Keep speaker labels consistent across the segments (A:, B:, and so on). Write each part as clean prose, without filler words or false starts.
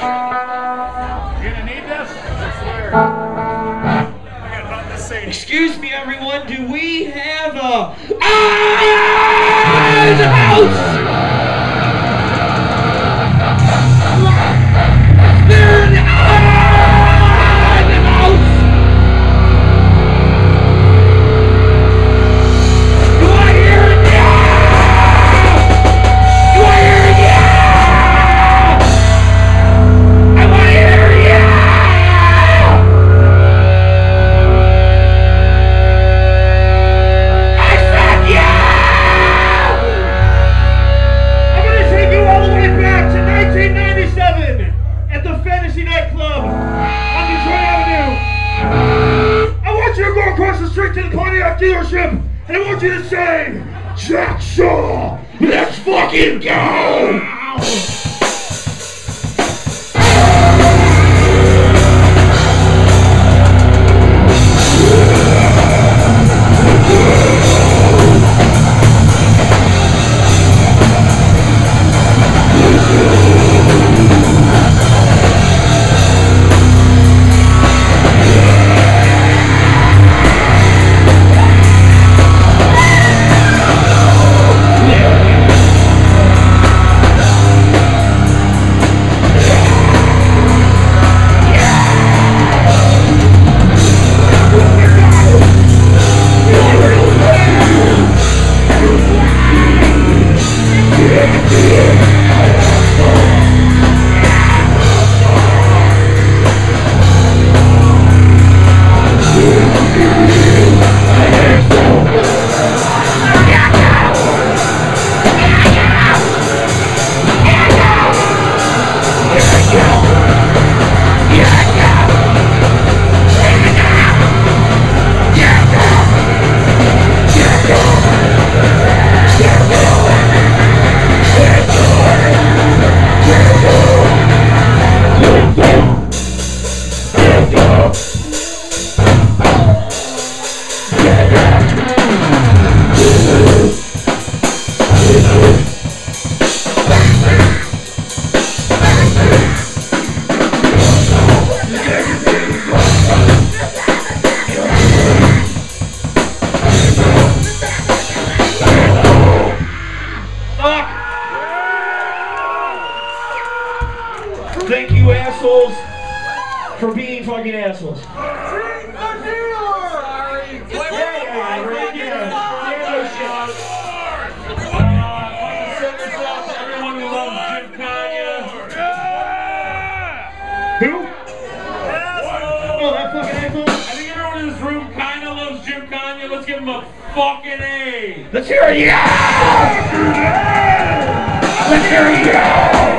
A: Excuse me, everyone. Do we have a in the house? They're in the house. Do I hear it now? Do I hear it now? I want to hear it now. To the Pontiac dealership, and I want you to say, Jack Shaw, let's fucking go! Thank you, assholes, for being fucking assholes.
B: Sorry.
C: Everyone who loves Jim Kanye.
A: Who? Oh, that fucking asshole?
C: I think everyone in this room kind of loves Jim Kanye. Let's give him a fucking A.
A: Let's hear it, yeah! Let's hear it, yeah!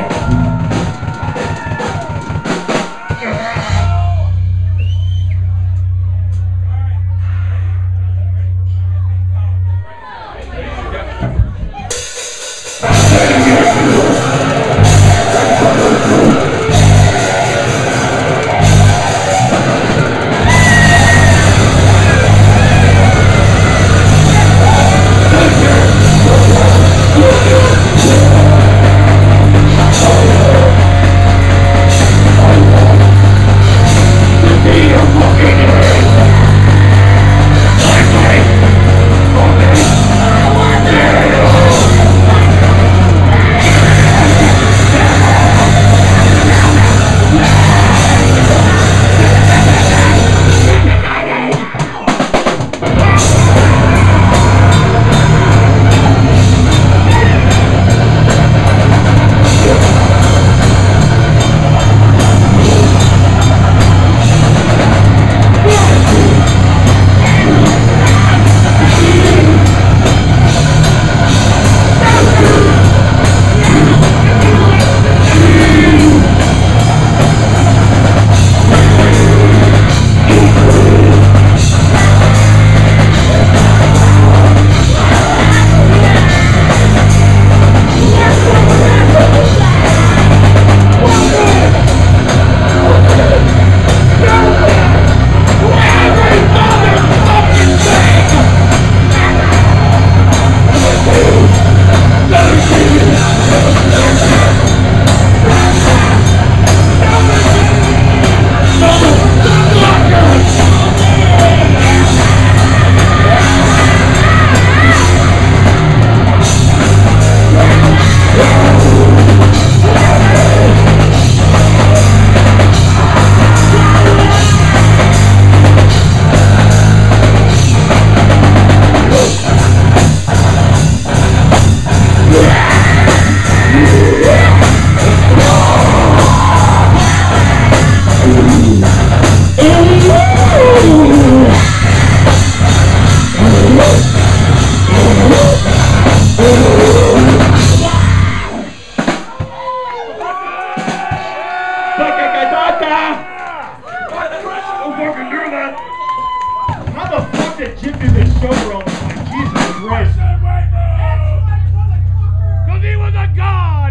A: Don't fucking do that. How the fuck did Jim do this sober all the time? Jesus Christ. Because he was a god.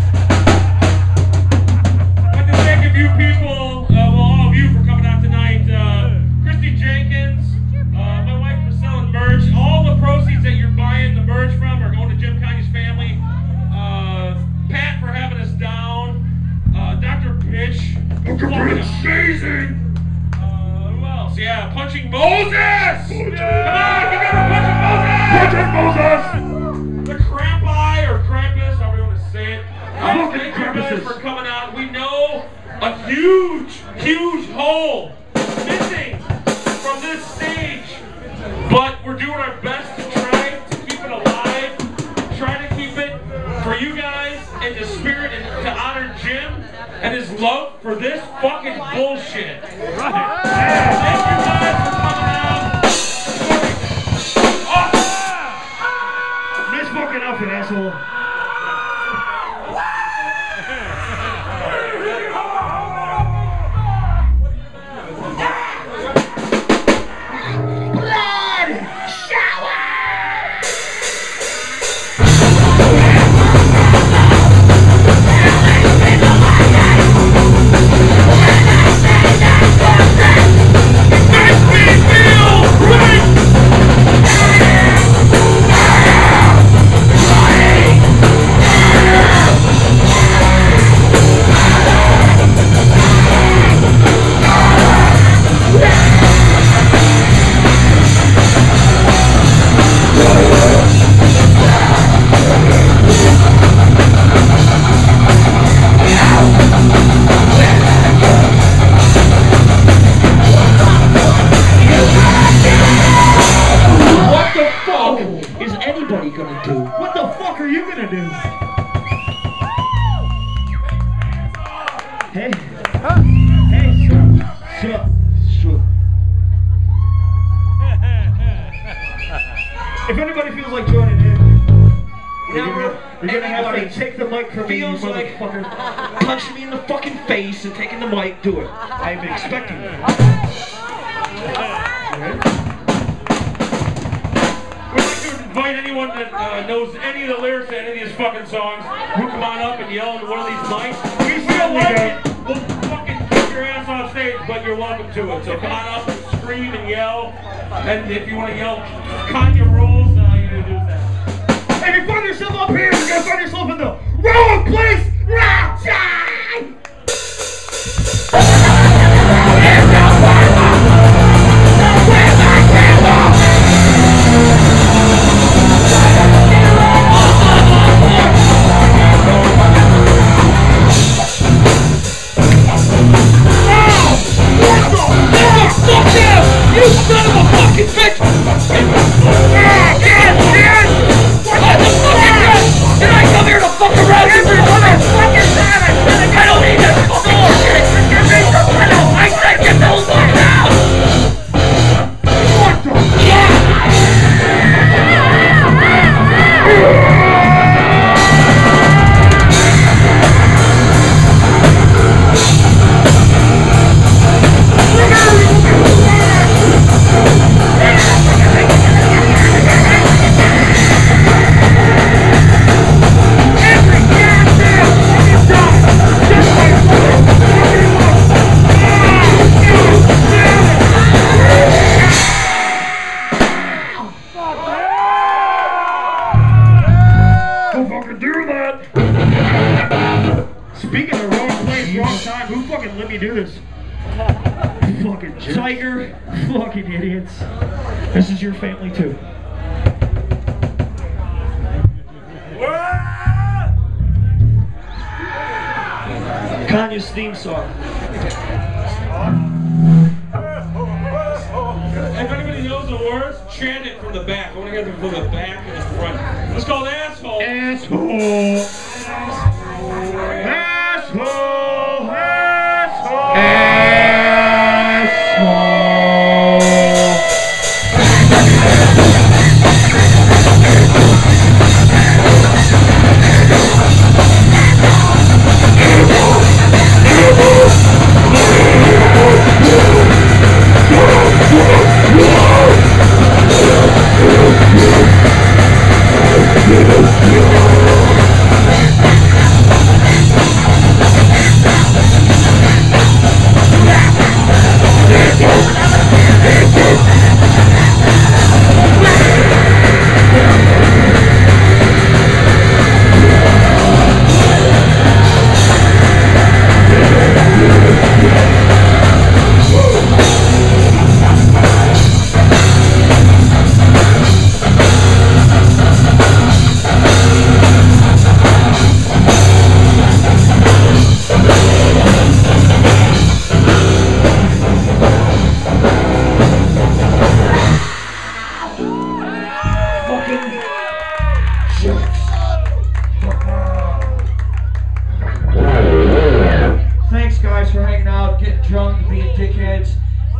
C: I'd like to thank a few people, well, all of you for coming out tonight. Christy Jenkins, my wife for selling merch. All the proceeds that you're buying the merch from are going to Jim Kanye's family. Pat for having us down. Dr. Bitch.
A: Dr. Bitch. Amazing.
C: Who else? Yeah, Punching Moses! Come on, give it up, Punching Moses! The Crampi or Krampus, however you want to say it. Thank you guys for coming out. We know a huge, huge hole missing from this stage, but we're doing our best to try to keep it alive, try to keep it for you guys in the spirit and to honor Jim and his love for this fucking bullshit. Thank you guys for coming out.
A: Nice fucking outfit, asshole. What the fuck are you gonna do? Hey. Hey, shut. If anybody feels like joining in, you're gonna have to take the mic from me, you motherfucker.
B: Punching me in the fucking face and taking the mic, do it.
A: I've been expecting it.
C: Invite anyone that knows any of the lyrics to any of these fucking songs, who come on up and yell into one of these mics. We still like it. We'll fucking kick your ass off stage, but you're welcome to it. So come on up and scream and yell. And if you want to yell Kanye rules, all you gotta do is that.
A: If you find yourself up here, you're gonna find yourself in the wrong place, wrong time!
B: You son of a fucking bitch! What the fucking bitch? Did I come here to fuck around every motherfucking time? I don't need this fucking shit! I said get those fucking out! What the
A: Speaking of wrong place, wrong time, who fucking let me do this? Fucking tiger, fucking idiots. This is your family too.
B: Kanye's theme song.
C: If anybody knows the words, chant it from the back. I want to hear them from the back and the front. It's called Asshole.
A: Asshole. Asshole. Asshole. Asshole.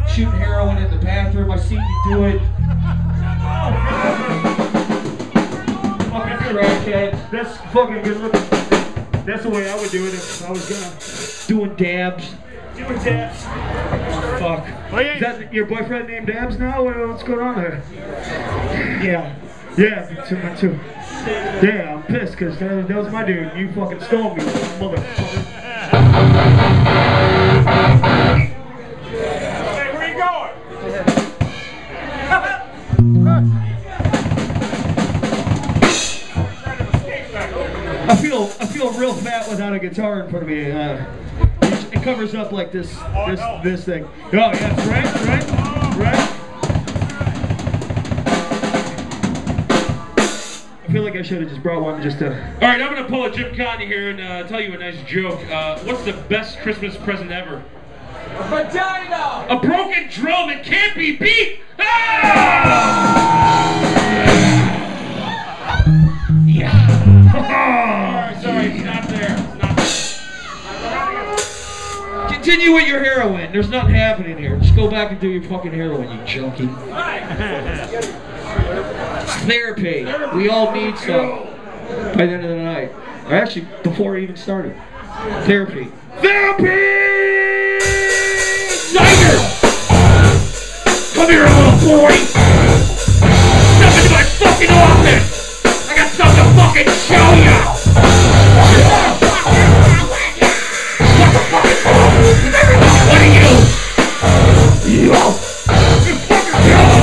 B: shooting heroin in the bathroom. I seen you do it. Fucking crackhead.
D: That's fucking good looking. That's the way I would do it if I was gonna.
B: Doing dabs.
D: Doing dabs.
B: Fuck.
D: Is that your boyfriend named Dabs now? What's going on there?
B: Yeah.
D: Yeah, me too. Yeah, I'm pissed because that was my dude. You fucking stole me, motherfucker.
C: Hey, where you going?
D: I feel real fat without a guitar in front of me. It covers up like this thing. Oh yeah, right. I feel like I should have just brought one just to.
C: All right, I'm gonna pull a Jim Connie here and tell you a nice joke. What's the best Christmas present ever?
A: A vagina!
C: A broken drum that can't be beat. Ah! Yeah. Sorry, it's not there. It's not there.
B: Continue with your heroin. There's nothing happening here. Just go back and do your fucking heroin, you junkie. It's therapy. We all need some by the end of the night. Or actually, before it even started. Therapy.
C: Therapy! Tiger! Come here, little boy! Step into my fucking office! I got something to fucking show you! What are you? Yo! You fucking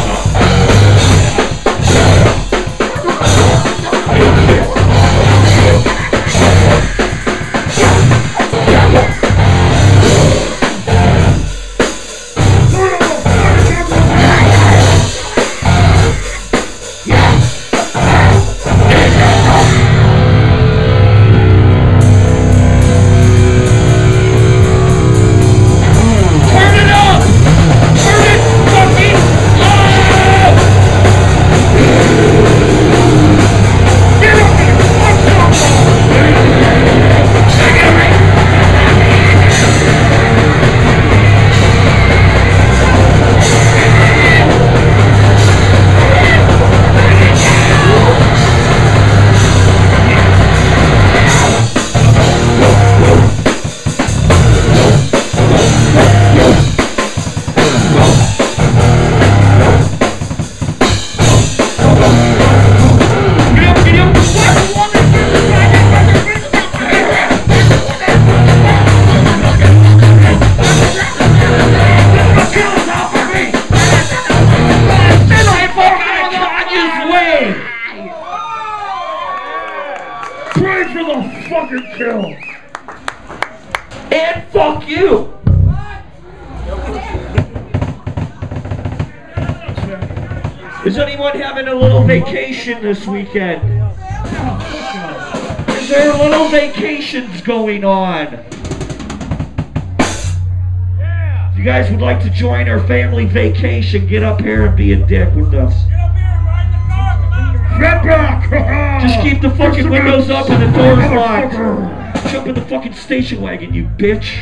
D: Pray for the fucking kill.
B: And fuck you! Is anyone having a little vacation this weekend? Is there little vacations going on? If you guys would like to join our family vacation, get up here and be a dick with us. Just keep the fucking windows up and the doors locked. Jump in the fucking station wagon, you bitch.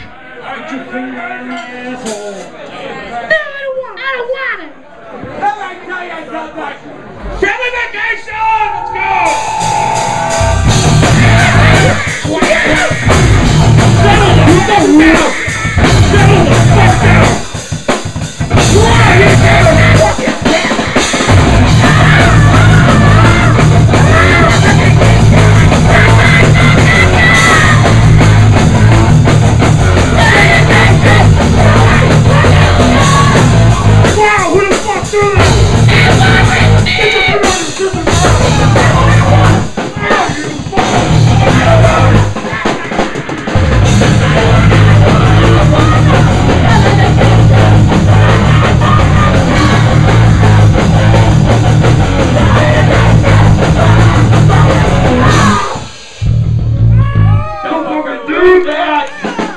C: Family vacation! Let's go! Settle the fuck down! Settle the fuck down! Wow, who the fuck threw this? Don't fucking do that!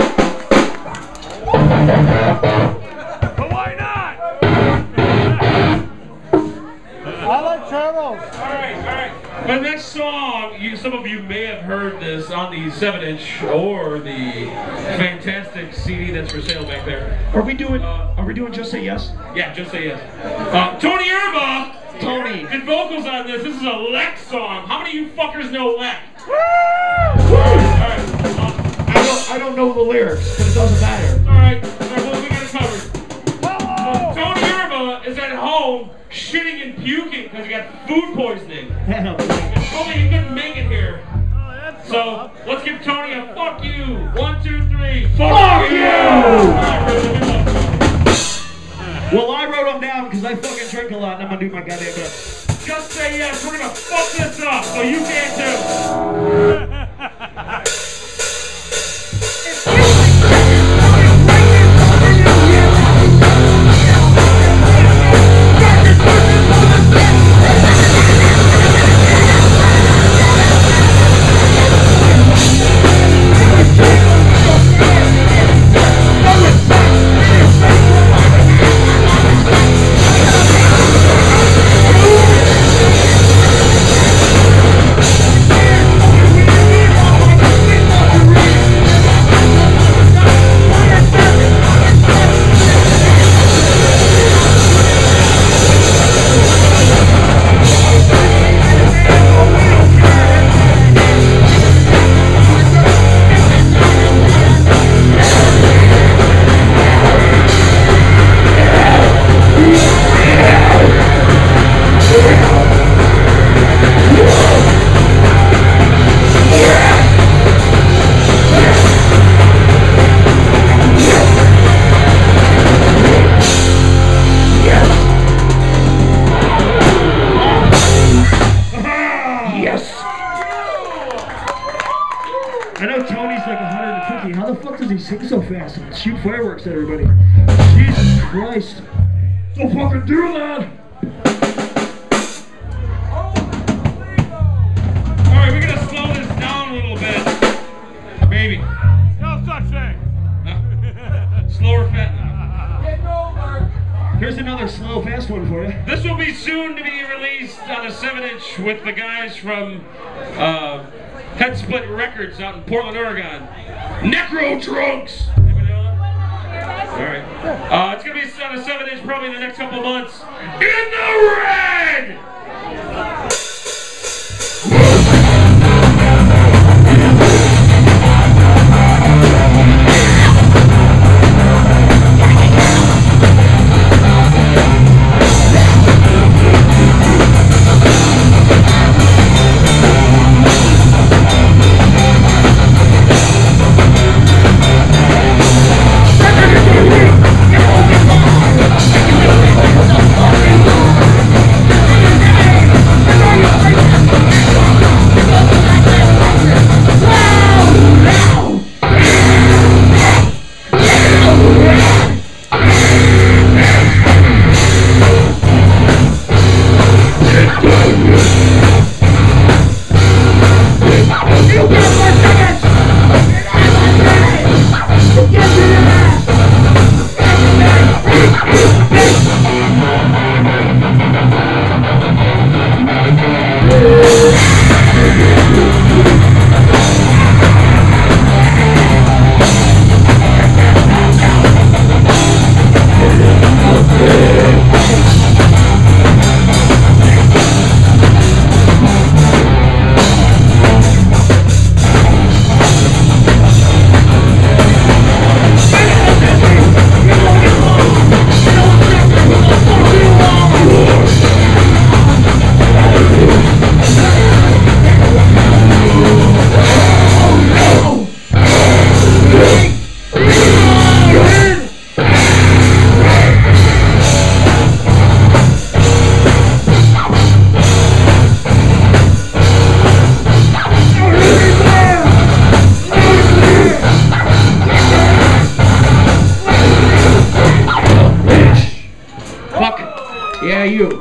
C: But why not?
D: I like turtles.
C: Alright. The next song, some of you may have heard this on the 7-inch or the fantastic CD that's for sale back there.
D: Are we doing Just Say Yes?
C: Yeah, Just Say Yes. Tony Irma.
D: Tony.
C: Did vocals on this. This is a Lex song. How many of you fuckers know Lex? Alright.
D: I don't know the lyrics, but it doesn't matter.
C: Alright, well, we got it covered. Tony Irma is at home shitting and puking because he got food poisoning. And told me he couldn't make it here. So, let's give Tony a fuck you. 1, 2, 3. Fuck you!
D: Well, I wrote them down because I fucking drink a lot and I'm gonna do my goddamn best.
C: Just say yes. We're gonna fuck this up so you can too.
D: Sing so fast and shoot fireworks at everybody. Jesus Christ. Don't fucking do that!
C: Alright, we're gonna slow this down a little bit. Maybe.
B: No such thing.
C: Slower, fast.
D: Here's another slow, fast one for you.
C: This will be soon to be released on a 7-inch with the guys from Head Split Records out in Portland, Oregon. Necro Drunks! Anybody know that? Alright. It's gonna be on a 7-inch probably in the next couple months. In the red!
D: Yeah, you.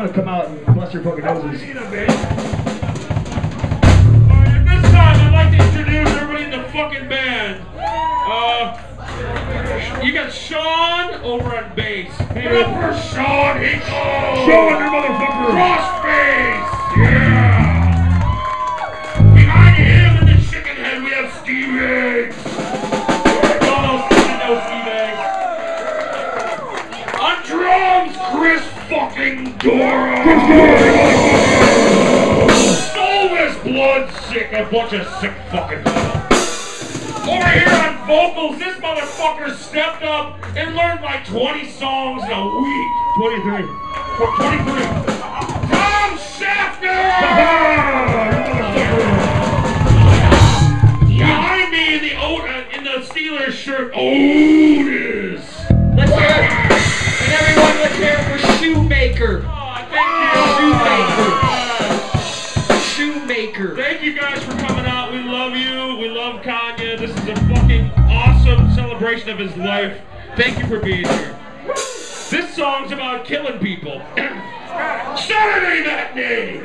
D: to come out and bust your fucking noses.
C: Alright, at this time, I'd like to introduce everybody in the fucking band. You got Sean over on bass. Give it up for Sean Hinkle!
A: Sean, you motherfucker!
C: Crossface! Yeah! Behind him in the chicken head, we have Steve Eggs. No Steve Eggs. On drums, Chris fucking Dora. Soulless blood sick, a bunch of sick fucking people. Over here on vocals, this motherfucker stepped up and learned like 20 songs in a week.
D: 23.
C: Or 23. Tom Schafter! Behind me in the Steelers shirt, Otis.
B: Let's hear it. And everyone, let's hear it for Shoemaker.
C: Oh, thank you.
B: Shoemaker.
C: Thank you guys for coming out. We love you. We love Kanye. This is a fucking awesome celebration of his life. Thank you for being here. This song's about killing people. Saturday matinee!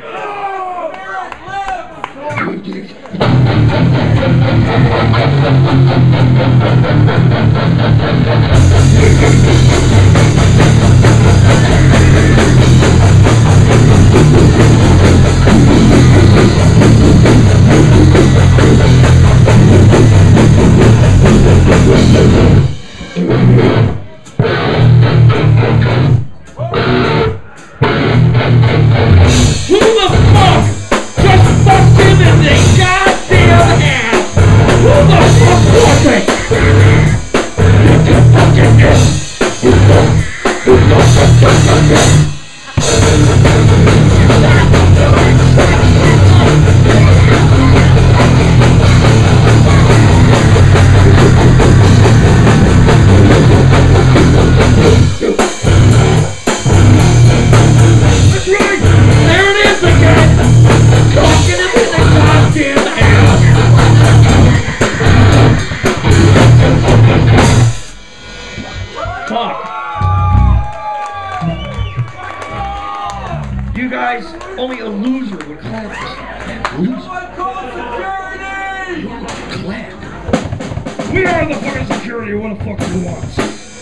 B: Who the fuck just fucked him in the goddamn ass? Who the fuck was it? There it is again! Fucking him in the goddamn ass!
D: Fuck. You guys, only a loser would clap this. Loser. Clap.
A: We are the fucking security. What the fuck do you want?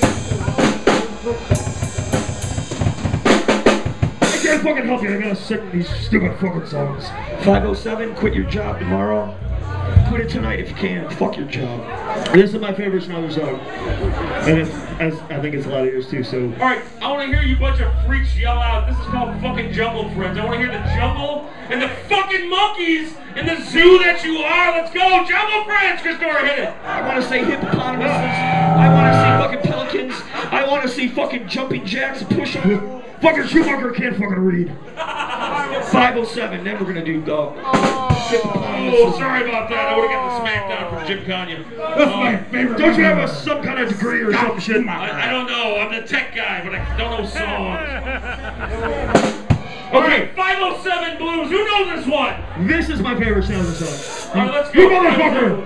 A: I can't fucking help you. I gotta sing these stupid fucking songs.
D: 507, quit your job tomorrow. Quit it tonight if you can. Fuck your job. This is my favorite Snyder song. And I think it's a lot of yours too, so.
C: Alright, I want to hear you bunch of freaks yell out. This is called fucking Jungle Friends. I want to hear the jungle and the fucking monkeys in the zoo that you are. Let's go, Jungle Friends! Christopher, hit it!
D: I want to say hippopotamuses. I want to see fucking pelicans. I want to see fucking jumping jacks and push-ups.
A: Fucking Schumacher can't fucking read.
D: 507, then we're gonna do go.
C: Oh, sorry about that. I would have gotten smacked out from Jim Kanye.
A: That's my favorite. Don't you have some kind of degree or some shit?
C: I don't know. I'm the tech guy, but I don't know songs. Okay, 507 Blues. Who knows this one?
D: This is my favorite Snyder song.
C: All right, let's go.
A: You motherfucker!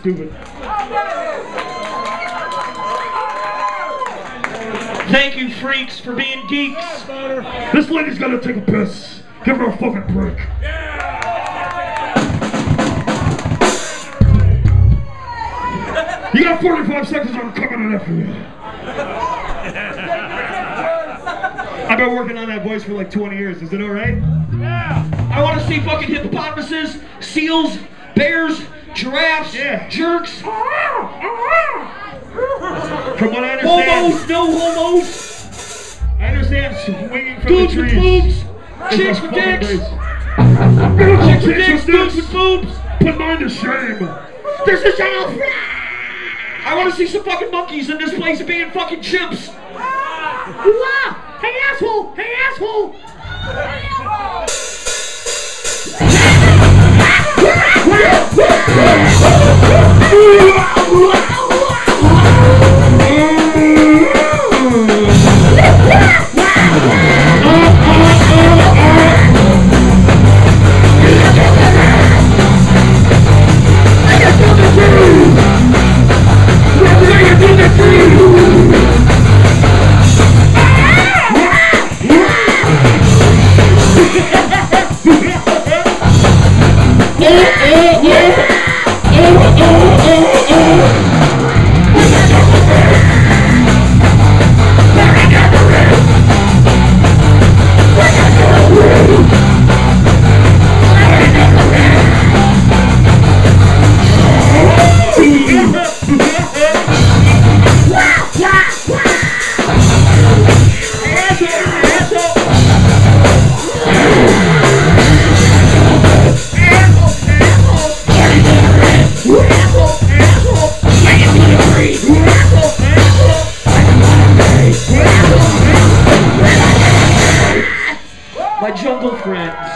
D: stupid.
B: Thank you, freaks, for being geeks.
D: This lady's gotta take a piss. Give her a fucking break. You got 45 seconds, I'm coming in after you. I've been working on that voice for like 20 years. Is it alright?
B: Yeah. I want to see fucking hippopotamuses, seals, bears, giraffes, jerks.
D: From what I understand,
B: Homos, no homos.
D: I understand swinging from
B: Dudes
D: the
B: with
D: trees.
B: boobs. Chicks with dicks.
D: Chicks
B: with dicks, dudes with boobs.
D: Put mine to shame.
B: There's a channel. I want to see some fucking monkeys in this place being fucking chimps. Hey asshole! Hey asshole! My jungle friends.